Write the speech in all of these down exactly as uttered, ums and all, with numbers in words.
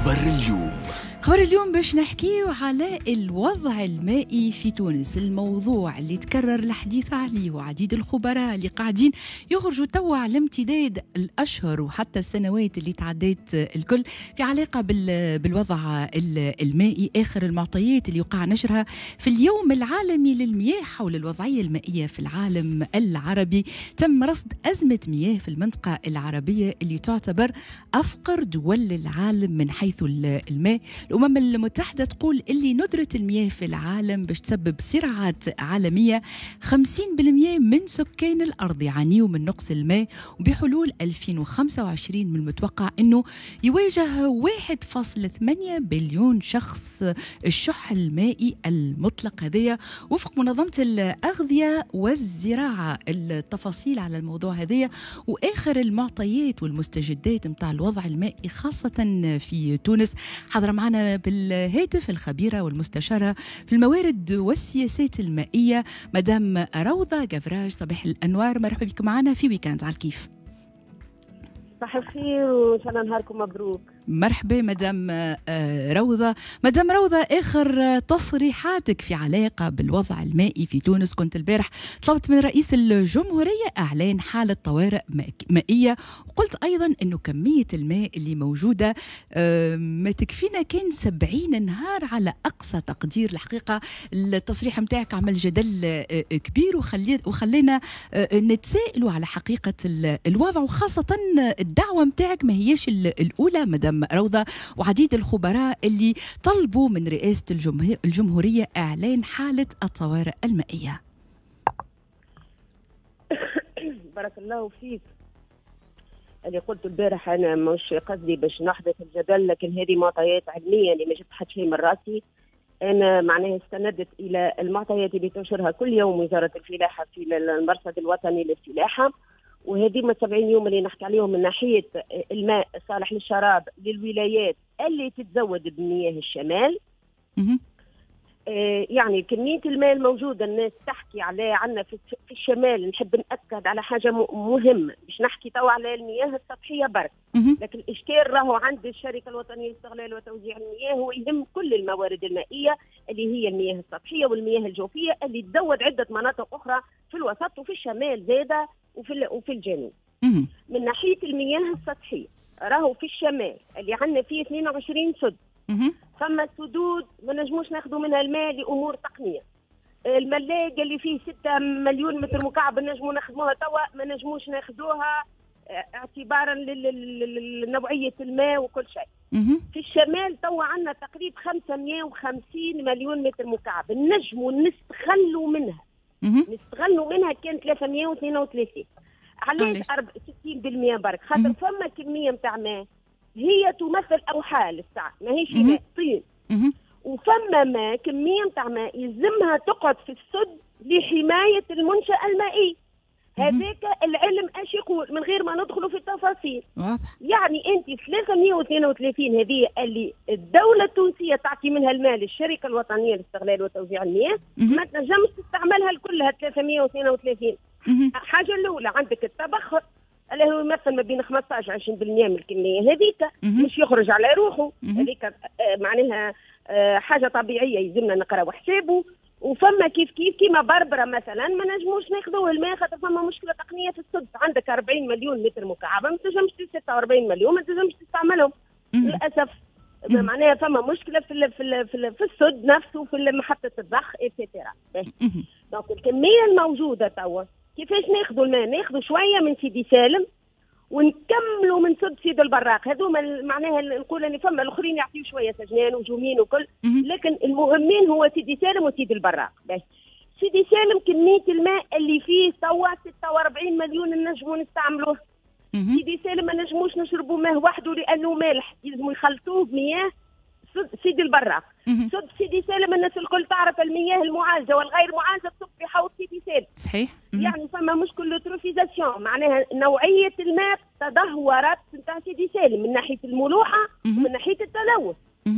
خبر اليوم. خبر اليوم باش نحكيو على الوضع المائي في تونس، الموضوع اللي تكرر الحديث عليه وعديد الخبراء اللي قاعدين يخرجوا توا على امتداد الأشهر وحتى السنوات اللي تعديت الكل في علاقة بالوضع المائي. آخر المعطيات اللي وقع نشرها في اليوم العالمي للمياه حول الوضعية المائية في العالم العربي، تم رصد أزمة مياه في المنطقة العربية اللي تعتبر أفقر دول العالم من حيث الماء. الأمم المتحدة تقول اللي ندرة المياه في العالم باش تسبب صراعات عالمية. خمسين بالمئة من سكان الأرض يعانيوا من نقص الماء، وبحلول ألفين وخمسة وعشرين من المتوقع أنه يواجه واحد فاصلة ثمانية بليون شخص الشح المائي المطلق. هذايا وفق منظمة الأغذية والزراعة. التفاصيل على الموضوع هذايا وآخر المعطيات والمستجدات متاع الوضع المائي خاصة في تونس حضر معنا بالهاتف الخبيرة والمستشارة في الموارد والسياسات المائية مدام روضة قفراج. صباح الأنوار، مرحبا بكم معنا في ويكاند على الكيف. صباح الخير وإن شاء الله نهاركم مبروك. مرحبا مدام روضة. مدام روضة، آخر تصريحاتك في علاقة بالوضع المائي في تونس، كنت البارح طلبت من رئيس الجمهورية إعلان حالة طوارئ مائية، وقلت أيضا أنه كمية الماء اللي موجودة ما تكفينا كان سبعين نهار على أقصى تقدير. الحقيقة التصريح متاعك عمل جدل كبير وخلينا نتسائلوا على حقيقة الوضع، وخاصة الدعوة متاعك ما هيش الأولى مدام روضة، وعديد الخبراء اللي طلبوا من رئاسة الجمهورية إعلان حالة الطوارئ المائية. بارك الله فيك. اللي قلت البارح أنا مش قصدي باش نحدث الجدل، لكن هذه معطيات علمية اللي ما جبت حد شيء من راسي. أنا معناها استندت إلى المعطيات اللي تنشرها كل يوم وزارة الفلاحة في المرصد الوطني للفلاحة، وهذه من سبعين يوم اللي نحكي عليهم من ناحية الماء الصالح للشراب للولايات اللي تتزود بمياه الشمال. آه يعني كمية الماء الموجودة الناس تحكي عليه عنا في الشمال. نحب نأكد على حاجة مهمة، مش نحكي توا على المياه السطحية برك، لكن الإشكال راهو عند الشركة الوطنية لاستغلال وتوزيع المياه، هو يهم كل الموارد المائية اللي هي المياه السطحية والمياه الجوفية اللي تزود عدة مناطق أخرى في الوسط وفي الشمال زادة وفي وفي الجنوب. من ناحية المياه السطحية راهو في الشمال اللي عندنا فيه اثنين وعشرين سد، فما سدود ما نجموش ناخذوا منها الماء لأمور تقنية. الملاقة اللي فيه ستة مليون متر مكعب نجموا ناخذوها توا، ما نجموش ناخذوها اعتبارا لنوعية الماء وكل شيء. في الشمال توا عندنا تقريبا خمسمئة وخمسين مليون متر مكعب نجموا نستغلوا منها. نستغلوا منها كان ثلاثمئة واثنين وثلاثين. علاش ستين بالمئة برك؟ خاطر فما كمية متاع ماء هي تمثل أوحال الساعة، ما هيش ماء طين. وفما ماء كمية متاع ماء يلزمها تقعد في السد لحماية المنشأ المائي. هذاك العلم ايش يقول من غير ما ندخلوا في التفاصيل. واضح. يعني انت ثلاثمئة واثنين وثلاثين هذه اللي الدوله التونسيه تعطي منها المال للشركه الوطنيه لاستغلال وتوزيع المياه، ما تنجمش تستعملها كلها ثلاثمئة واثنين وثلاثين. الحاجه الاولى عندك التبخر اللي هو يمثل ما بين خمسطاش عشرين بالمئة من الكميه هذيك، مش يخرج على روحه. هذيك معناها حاجه طبيعيه يلزمنا نقراو حسابه. وفما كيف كيف كيما بربرة مثلا ما نجموش ناخذوه الماء خاطر فما مشكله تقنيه في السد. عندك أربعين مليون متر مكعب ما تنجمش ستة وأربعين مليون ما تنجمش تستعملهم للاسف. معناها فما مشكله في ال في ال في, ال في السد نفسه في محطه الضخ ايتترا. دونك الكميه الموجوده توا كيفاش ناخذوا الماء؟ ناخذوا شويه من سيدي سالم ونكملوا من سد سيد البراق. هذوما معناها نقول ان فما الاخرين يعطيوا شويه سجنان وجومين وكل، لكن المهمين هو سيدي سالم وسيد البراق. بس سيدي سالم كميه الماء اللي فيه توا ستة وأربعين مليون نجموا نستعملوه. سيدي سالم ما نجموش نشربوا ماء وحده لانه مالح، يلزموا يخلطوه بمياه سيدي البراق. سد سيدي سالم الناس الكل تعرف المياه المعالجه والغير معالجه تصب في حوض سيدي سالم. صحيح. يعني فما مشكل لوتروفيزاسيون، معناها نوعيه الماء تدهورت نتاع سيدي سالم من ناحيه الملوحه ومن ناحيه التلوث.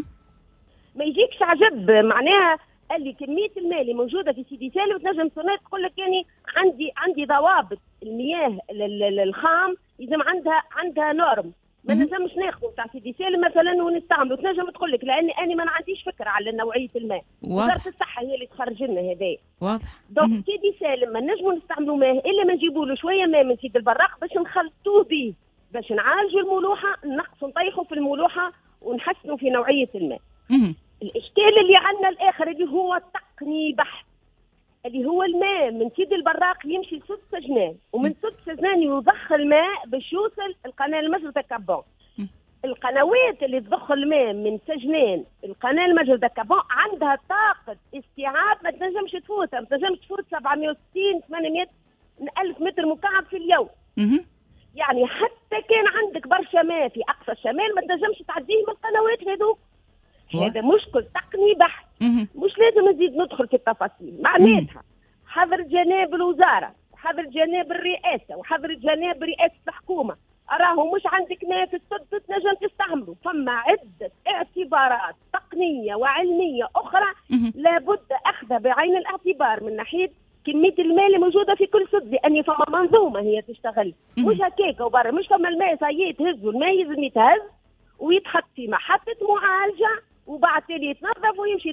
ما يجيكش عجب معناها اللي كميه الماء اللي موجوده في سيدي سالم تنجم سنات تقول لك يعني عندي عندي ضوابط المياه الخام، اذا عندها عندها نورم ما نجمش ناخذ تاع سيدي سالم مثلا ونستعملوا. تنجم تقول لك لاني انا ما عنديش فكره على نوعيه الماء، وزاره الصحه هي اللي تخرج لنا هذايا. واضح. دونك سيدي سالم ما نجموا نستعملوا ماء الا ما نجيبوا له شويه ماء من سيد البراق باش نخلطوه به، باش نعالجوا الملوحه، نقصوا نطيحوا في الملوحه ونحسنوا في نوعيه الماء. الاشكال اللي عندنا الاخر اللي هو تقني بحت، اللي هو الماء من سيد البراق يمشي لست سجنان، ومن ست سجنان يضخ الماء باش يوصل القناه المجرى كابون. القنوات اللي تضخ الماء من سجنان القناه المجرى كابون عندها طاقه استيعاب ما تنجمش تفوتها، ما تنجمش تفوت سبعمائة وستين ثمانمائة ألف متر مكعب في اليوم. يعني حتى كان عندك برشا ماء في اقصى الشمال ما تنجمش تعديه من القنوات هذوك. هذا مشكل تقني بحت، مش لازم نزيد ندخل في التفاصيل. معناتها حظر جناب الوزاره وحظر جناب الرئاسه وحظر جناب رئاسه الحكومه، اراهو مش عندك ماء في السد تنجم تستعملوا. فما عده اعتبارات تقنيه وعلميه اخرى لابد اخذها بعين الاعتبار من ناحيه كميه الماء اللي موجوده في كل سد، لان فما منظومه هي تشتغل، مش هكاك وبرا. مش فما الماء سي تهزوا الماء يلزم يتهز ويتحط في محطه معالجه وبعد تالي يتنظف ويمشي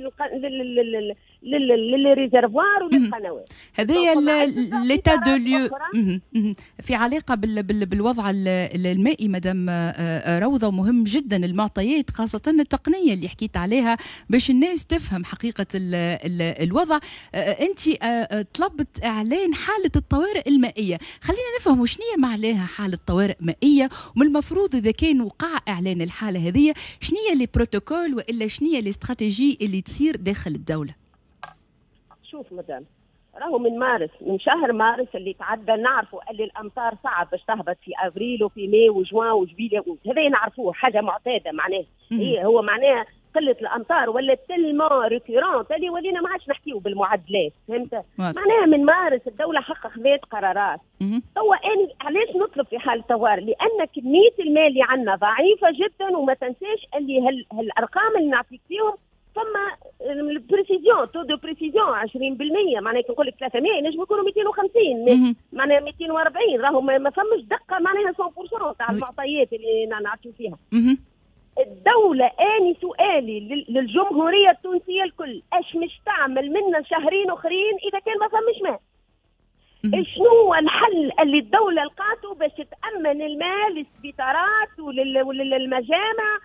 للريزرفوار وللقنوات. هذايا ليتا دو ليو في علاقه بالوضع المائي مدام روضه، ومهم جدا المعطيات خاصه التقنيه اللي حكيت عليها باش الناس تفهم حقيقه الوضع. انت طلبت اعلان حاله الطوارئ المائيه، خلينا نفهم شنو هي معناها حاله طوارئ مائيه، ومن المفروض اذا كان وقع اعلان الحاله هذه شنو هي لي بروتوكول والا شنو هي الاستراتيجي اللي تصير داخل الدوله؟ شوف مدام، راهو من مارس، من شهر مارس اللي تعدى نعرفوا اللي الامطار صعب باش تهبط في ابريل وفي ماي وجوان وجبيله، هذا نعرفوه حاجه معتاده. معناه هي هو معناها قله الامطار ولا تلمون ريكورونت اللي ولينا ما عادش نحكيو بالمعدلات، فهمت؟ معناها من مارس الدوله حق خذات قرارات. هو انا علاش نطلب في حال طوارئ؟ لان كميه المال اللي عندنا ضعيفه جدا، وما تنساش اللي هال هالارقام اللي نعطيك فيهم فما البريسيزيون تو دو بريسيزيون عشرين بالمئة، معناها كي نقول لك ثلاثمائة نجم يكونوا مئتين وخمسين، معناها مئتين وأربعين، راهو ما فماش دقه معناها مئة بالمئة تاع المعطيات اللي نعطيو فيها. الدولة اني سؤالي للجمهورية التونسية الكل، اش مش تعمل منا شهرين اخرين اذا كان ما فمش ماء؟ شنو هو الحل اللي الدولة لقاته باش تأمن الماء للسبيطارات وللمجامع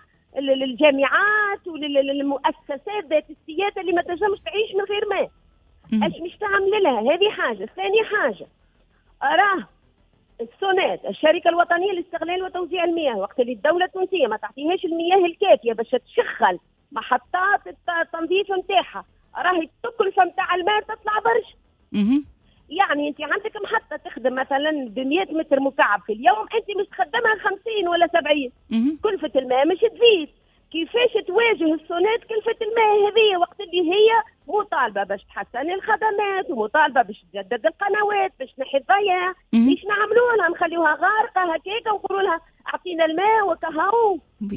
للجامعات وللمؤسسات ذات السيادة اللي ما تنجمش تعيش من غير ماء؟ اش مش تعمل لها؟ هذه حاجة. ثاني حاجة، أراه السونات الشركة الوطنية لاستغلال وتوزيع المياه، وقت اللي الدولة التونسية ما تعطيهاش المياه الكافية باش تشغل محطات التنظيف نتاعها، راهي التكلفة نتاع الماء تطلع برشا. يعني انت عندك محطة تخدم مثلا ب مئة متر مكعب في اليوم، انت مش تخدمها خمسين ولا سبعين، كلفة الماء مش تزيد. كيفاش تواجه السونات كلفة الماء هذه وقت اللي هي مطالبة باش تحسن الخدمات ومطالبة باش تجدد القنوات باش تنحي الضياع؟ ايش نعملوا لها؟ نخليوها غارقة هكاكا ونقولوا لها اعطينا الماء وكهو؟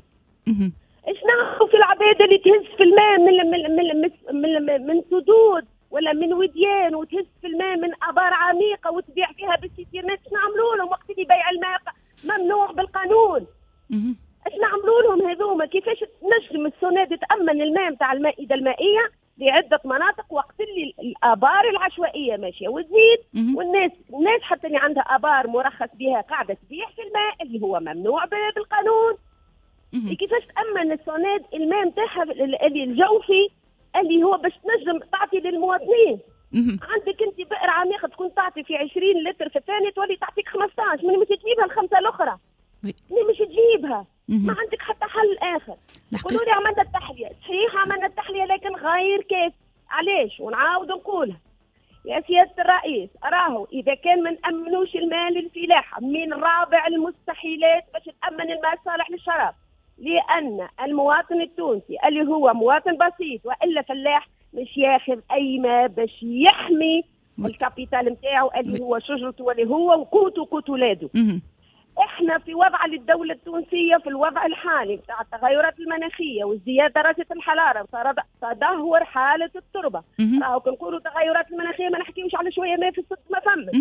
ايش نعملوا في العباد اللي تهز في الماء من من من من, من, من سدود ولا من وديان وتهز في الماء من ابار عميقة وتبيع فيها بالسيتيرنات؟ ايش نعملوا لهم وقت اللي بيع الماء ممنوع بالقانون؟ ايش نعملوا لهم هذوما؟ كيفاش تنجم السوناد تامن الماء نتاع المائده المائيه لعده مناطق وقت اللي الابار العشوائيه ماشيه وتزيد، والناس الناس حتى اللي عندها ابار مرخص بها قاعده تبيع في الماء اللي هو ممنوع بالقانون؟ كيفاش تامن السوناد الماء نتاعها اللي الجوفي اللي هو باش تنجم تعطي للمواطنين؟ عندك انت بئر عميقه تكون تعطي في عشرين لتر في الثانيه تولي تعطيك خمسطاش، من مش تجيبها الخمسه الاخرى؟ من مش تجيبها؟ ما عندك حتى حل اخر. يقولوا لي عملنا التحليه، صحيح عملنا التحليه لكن غير كاف. علاش؟ ونعاود نقولها يا سياده الرئيس، راهو اذا كان ما نامنوش الماء للفلاحه من رابع المستحيلات باش تامن الماء الصالح للشراب، لان المواطن التونسي اللي هو مواطن بسيط والا فلاح مش ياخذ اي ماء باش يحمي الكابيتال نتاعو اللي هو شجرته واللي هو وقوته وقوت ولاده. احنا في وضع للدولة التونسية في الوضع الحالي بتاع التغيرات المناخية وازدياد درجة الحرارة وتدهور حالة التربة. راهو كنقولوا تغيرات المناخية ما نحكيوش على شوية ما في الصدق ما فمش.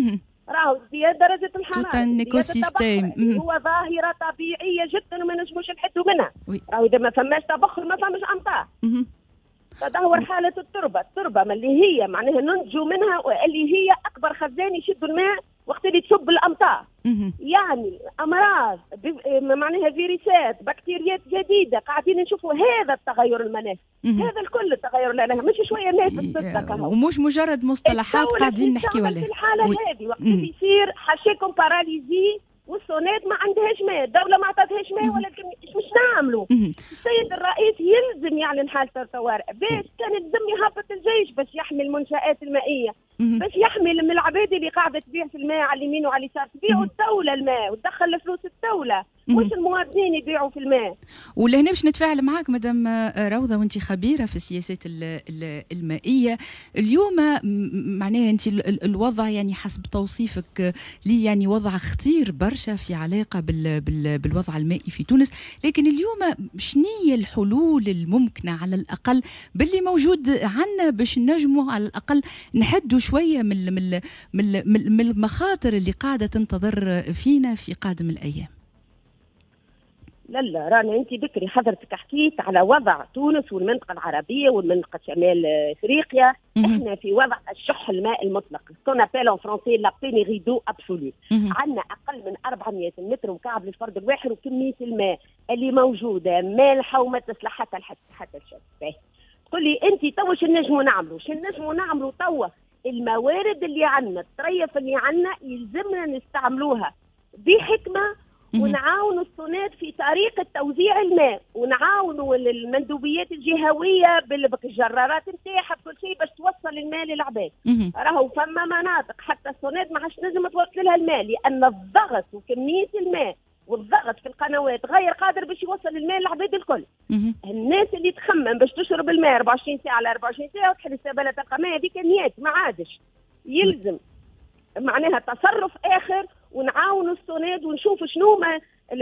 راهو ازدياد درجه الحراره توت ان ايكو سيستيم هو ظاهره طبيعيه جدا وما نجموش نحدوا منها. وي. راهو اذا ما فماش تبخر ما فماش امطار. تدهور حاله التربه، التربه من اللي هي معناها ننتجوا منها اللي هي اكبر خزان يشد الماء وقت اللي تصب الامطار. يعني امراض معناها فيروسات بكتيريات جديده قاعدين نشوفوا هذا التغير المناخي. هذا الكل التغير لا لا مش شويه ناس تصدق ومش مجرد مصطلحات قاعدين نحكي ولا في الحاله هذه وقت اللي يصير حاشيكم باراليزي والصونات ما عندهاش ماء، الدوله ما عطاتهاش ماء ولا مش نعملوا. السيد الرئيس يلزم يعلن حاله الطوارئ باش كان يلزم يهبط الجيش باش يحمي المنشآت المائيه، باش يحمي من العباد اللي قاعده تبيع في الماء على اليمين وعلى اليسار، تبيعوا الدوله الماء وتدخل فلوس الدوله مش المواطنين يبيعوا في الماء. ولهنا باش نتفاعل معك مدام روضه وانت خبيره في السياسات المائيه. اليوم معناها انت الوضع يعني حسب توصيفك لي يعني وضع خطير برشا في علاقه بال بال بالوضع المائي في تونس، لكن اليوم شنية الحلول الممكنه على الاقل باللي موجود عندنا باش نجموا على الاقل نحدوا شويه من من من المخاطر اللي قاعده تنتظر فينا في قادم الايام؟ لا لا رانا انت بكري حضرتك حكيت على وضع تونس والمنطقه العربيه والمنطقه شمال افريقيا. احنا في وضع الشح الماء المطلق، كون ابيل ان فرونسي لا بينيغي دو ابسولي. عندنا اقل من أربعمائة متر مكعب للفرد الواحد، وكميه الماء اللي موجوده مالحه وما تصلح حتى حتى الشرب. تقول لي انت توا شنو نجموا نعملوا؟ شنو نجموا نعملوا توا؟ الموارد اللي عندنا الطريف اللي عندنا يلزمنا نستعملوها بحكمه، ونعاونوا الصونات في طريقة توزيع الماء، ونعاونوا المندوبيات الجهوية بالجرارات نتاعها بكل شيء باش توصل الماء للعباد. راهو فما مناطق حتى الصونات ما عادش نجم توصل لها الماء لأن الضغط وكمية الماء والضغط في القنوات غير قادر باش يوصل الماء للعباد الكل. الناس اللي تخمم باش تشرب الماء أربعة وعشرين ساعة على أربعة وعشرين ساعة وتحل السبالة تلقى ماء، هذيك نيات ما عادش. يلزم معناها تصرف آخر ونعاونوا الصوناد ونشوف شنو ما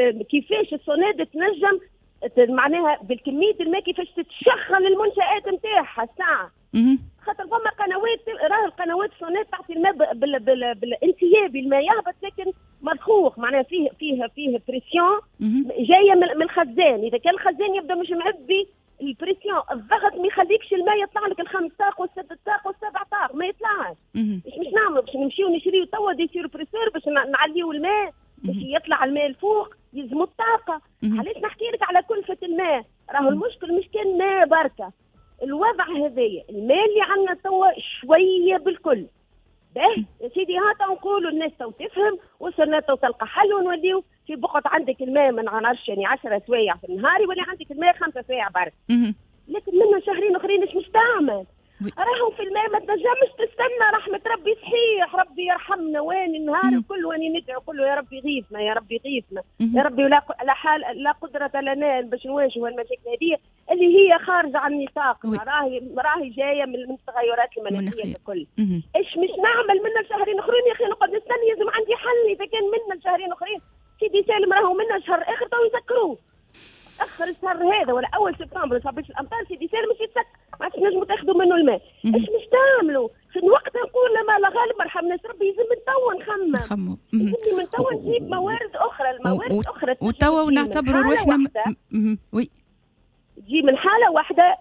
كيفاش الصوناد تنجم معناها بالكميه الماء كيفاش تتشغل المنشآت نتاعها الساعه. خاطر فما قنوات راه القنوات الصوناد تعطي الماء بال بال بالانسياب، الماء يهبط لكن مضخوخ معناها فيه فيه فيه بريسيون جايه من الخزان. اذا كان الخزان يبدا مش معبي البريسيون الضغط ما يخليكش الماء يطلع لك الخمس طاق والست طاق والسبع طاق ما يطلعش. باش مش نعملوا باش نمشيو نشريو توا دي سيربريسور باش نعليو الماء باش يطلع الماء الفوق يلزموا الطاقه. علاش نحكي لك على كلفه الماء؟ راهو المشكل مش كان ماء بركه، الوضع هذايا الماء اللي عندنا توا شويه بالكل. باهي يا سيدي هاتا نقولوا الناس تو تفهم وصلنا تو تلقى حل ونوليو في بقعة عندك الماء من عشرة يعني عشرة سوايع في النهار ولا عندك الماء خمسة سوايع برك. لكن منا شهرين اخرين مش مستعمل. راهو في الماء ما تنجمش تستنى رحمة ربي. صحيح ربي يرحمنا وين النهار الكل واني ندعو كله يا ربي غيثنا يا ربي غيثنا يا ربي لا لا حال لا قدرة لنا باش نواجهوا المشاكل هذه اللي هي خارجة عن النطاق. راهي راهي جاية من التغيرات المناخية الكل. ايش مش نعمل منا شهرين اخرين يا اخي نقعد نستنى؟ لازم عندي حل. اذا كان منا شهرين اخرين سيدي سالم راهو منا شهر اخر تو يسكروه. اخر الشهر هذا ولا اول سبتمبر صابش الامطار سيدي سالم مش يتسك ما عادش نجموا تاخذوا منه الماء. ايش مش تعملوا؟ في الوقت نقول لما لا غالب مرحم ناس ربي يلزم من توا نخمم. يلزم من توا نجيب موارد اخرى الموارد اخرى وتوا ونعتبروا روحنا وي تجي من حاله واحده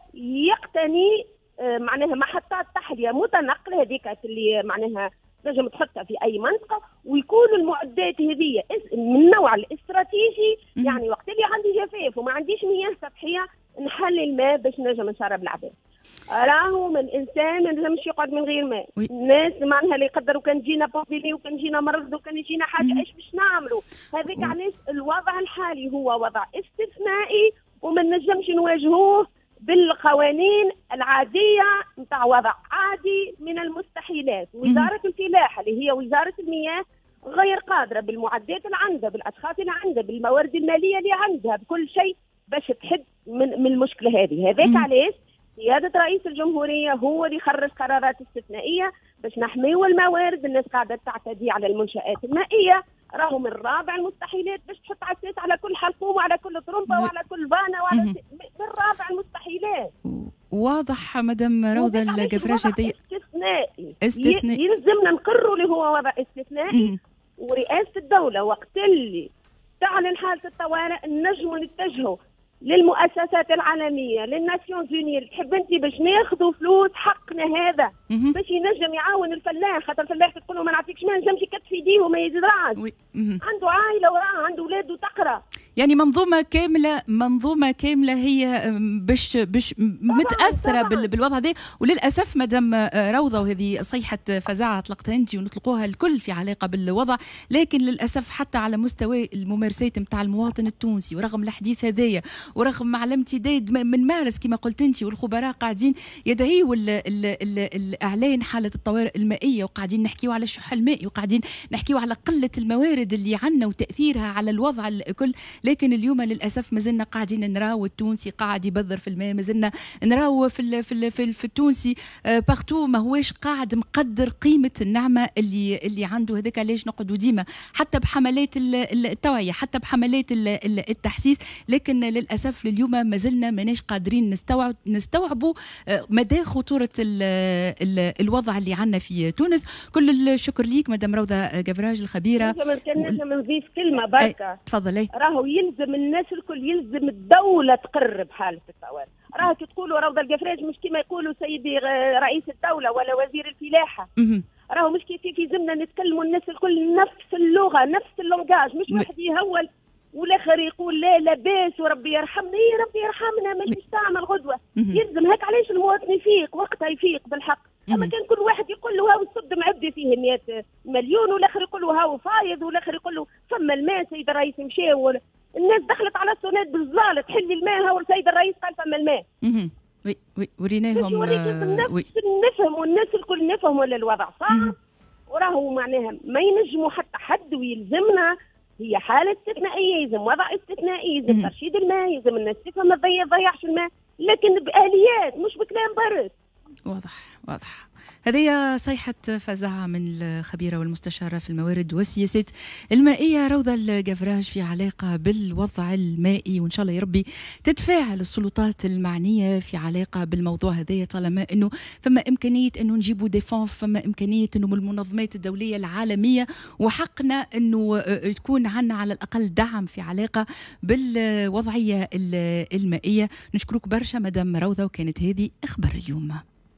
يقتني معناها محطات تحليه متنقله هذيك اللي معناها تنجم تحطها في اي منطقه ويكون المعدات هذه من النوع الاستراتيجي. يعني وقت اللي عندي جفاف وما عنديش مياه سطحيه نحلي الماء باش نجم نشرب العباد. راهو من انسان ما نجمش يقعد من غير ماء. الناس معناها اللي يقدروا كان جينا بوبيلي وكان جينا مرض وكان يجينا حاجه ايش باش نعملوا؟ هذيك علاش الوضع الحالي هو وضع استثنائي وما نجمش نواجهوه بالقوانين العادية نتاع وضع عادي. من المستحيلات وزارة الفلاحة اللي هي وزارة المياه غير قادرة بالمعدات اللي عندها بالأشخاص اللي عندها بالموارد المالية اللي عندها بكل شيء باش تحد من, من المشكلة هذه. هذاك علاش سيادة رئيس الجمهورية هو اللي خرج قرارات استثنائية باش نحميوا الموارد. الناس قاعدة تعتدي على المنشآت المائية. راهو من رابع المستحيلات باش تحط عساس على كل حلقوم وعلى كل طرمبة وعلى كل بانة وعلى من رابع المستحيلات. واضح مدام روضة القفراش هذه استثنائي استثنائي يلزمنا نقروا اللي هو هو وضع استثنائي، ورئاسه الدوله وقت اللي تعلن حاله الطوارئ نجموا نتجهوا للمؤسسات العالميه للناسيونز يوني. تحب انت باش ناخذوا فلوس حقنا هذا باش ينجم يعاون الفلاح، خاطر الفلاح تقول له ما نعطيكش ما نجمش يكتف يديه وما يزرعش، عنده عائله وراه، عنده اولاد تقرا. يعني منظومه كامله منظومه كامله هي باش باش متاثره طبعاً. بالوضع ده. وللاسف مدام روضه، وهذه صيحه فزاعه اطلقتها انت ونطلقوها الكل في علاقه بالوضع، لكن للاسف حتى على مستوى الممارسات نتاع المواطن التونسي، ورغم الحديث هذايا ورغم على امتداد من مارس كما قلت انت، والخبراء قاعدين يدعيوا الاعلان حاله الطوارئ المائيه، وقاعدين نحكيوا على الشح المائي، وقاعدين نحكيوا على قله الموارد اللي عندنا وتاثيرها على الوضع الكل. لكن اليوم للاسف مازلنا قاعدين نراو التونسي قاعد يبذر في الماء، مازلنا نراو في ال في ال في, ال في التونسي بارتو ما هواش قاعد مقدر قيمه النعمه اللي اللي عنده. هذاك علاش نقعدوا ديما حتى بحملات التوعيه، حتى بحملات التحسيس، لكن للاسف لليوم مازلنا ماناش قادرين نستوعب نستوعبوا مدى خطوره ال ال الوضع اللي عندنا في تونس. كل الشكر ليك مدام روضه جفراج الخبيره. كان نضيف كلمه بركه. تفضلي. راهو يلزم الناس الكل، يلزم الدولة تقرب حالة الطوارئ. راهو كي تقولوا روضة الجفراج مش كما يقولوا سيدي رئيس الدولة ولا وزير الفلاحة. راهو مش كيف يلزمنا نتكلموا الناس الكل نفس اللغة نفس اللونجاج، مش واحد يهول والاخر يقول لا لا باس وربي يرحمنا. اي ربي يرحمنا مش مش تعمل غدوة. يلزم هيك. علاش المواطن يفيق وقتها يفيق بالحق. اما كان كل واحد يقول له هاو الصد معبي فيه مئة مليون، والاخر يقول له هاو فايض، والاخر يقول له فما الماء سيد الرئيس مشى، الناس دخلت على السونات بالزلال تحلي الماء، هاو السيد الرئيس قال فما الماء. وي وي وريناهم. وي نفهم والناس الكل نفهم ولا الوضع صعب، وراهو معناها ما ينجموا حتى حد ويلزمنا. هي حالة استثنائية، يلزم وضع استثنائي، يلزم ترشيد الماء، يلزم الناس تفهم ما تضيعش الماء، لكن بآليات مش بكلام برس. واضح واضح. هذه صيحة فزاعة من الخبيرة والمستشارة في الموارد والسياسات المائية روضة الجفراج في علاقة بالوضع المائي، وإن شاء الله يا ربي تتفاعل السلطات المعنية في علاقة بالموضوع هذا، طالما أنه فما إمكانية أنه نجيبوا ديفون، فما إمكانية أنه من المنظمات الدولية العالمية، وحقنا أنه تكون عنا على الأقل دعم في علاقة بالوضعية المائية. نشكرك برشا مدام روضة، وكانت هذه أخبار اليوم.